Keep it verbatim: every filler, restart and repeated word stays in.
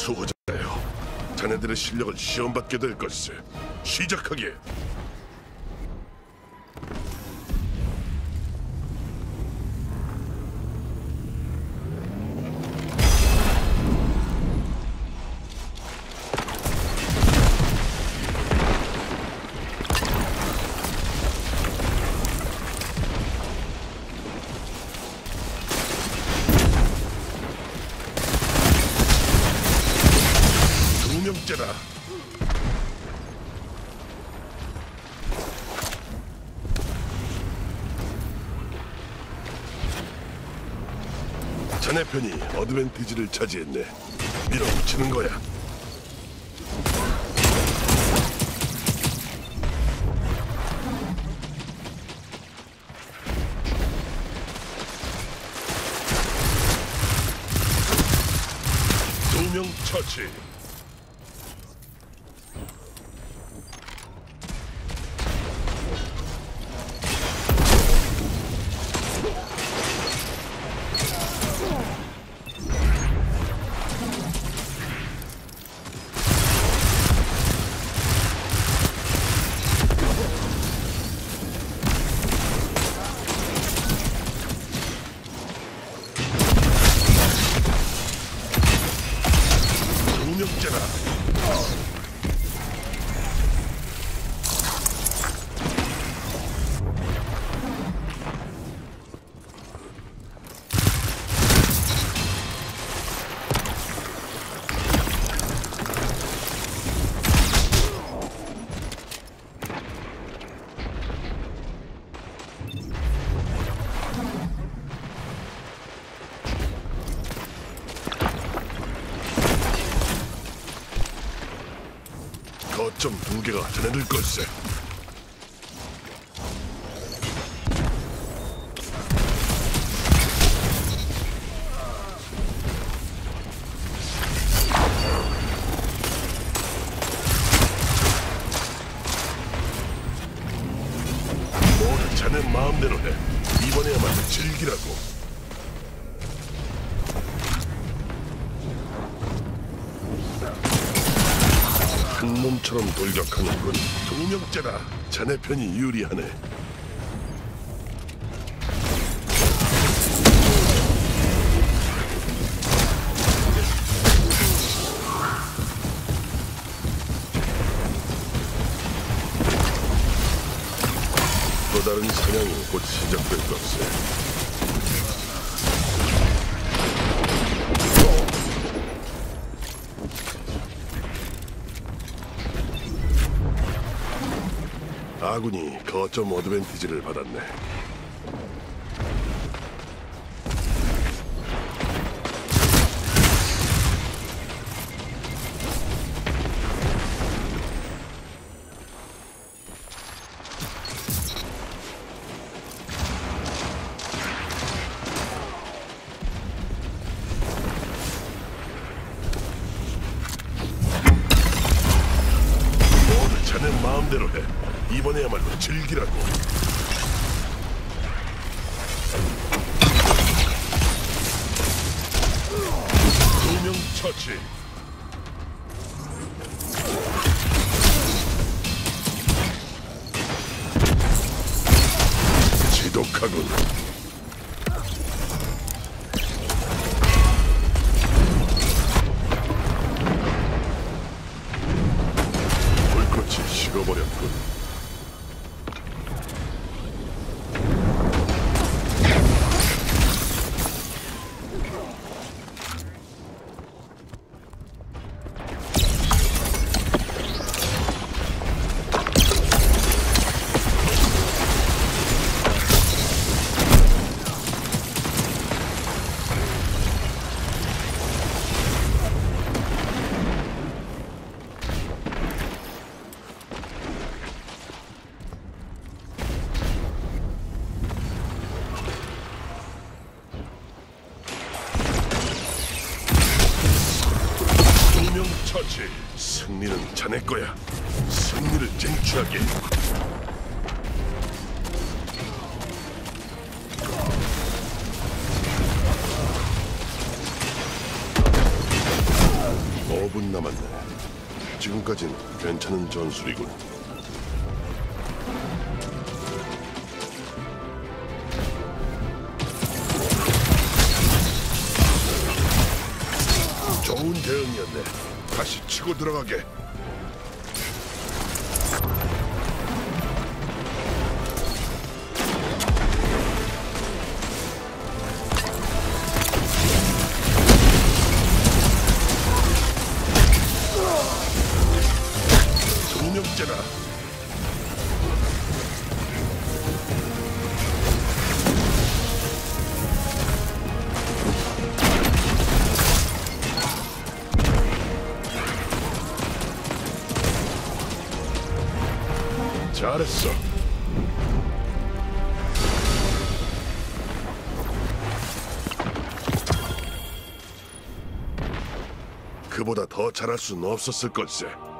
수호자요. 자네들의 실력을 시험받게 될 것을. 시작하게. 명째다. 자네 편이 어드밴티지를 차지했네. 밀어붙이는 거야. 두 명 처치. 명째다. 거점 두 개가 자네들 걸세. 모두 자네 마음대로 해. 이번에야말로 즐기라고. 한 몸처럼 돌격하는군. 두 명째다. 자네 편이 유리하네. 또 다른 사냥이 곧 시작될 것을. 아군이 거점 어드밴티지를 받았네. 모두 자네 마음대로 해. 이번에야말로 즐기라고. 두 명 처치. 지독하군. 불꽃이 식어버렸군. 처치. 승리는 자네 거야. 승리를 쟁취하게. 오 분 남았네. 지금까진 괜찮은 전술이군. 좋은 대응이었네. 다시 치고 들어가게. 두 명째다. 잘했어. 그보다 더 잘할 수는 없었을 걸세.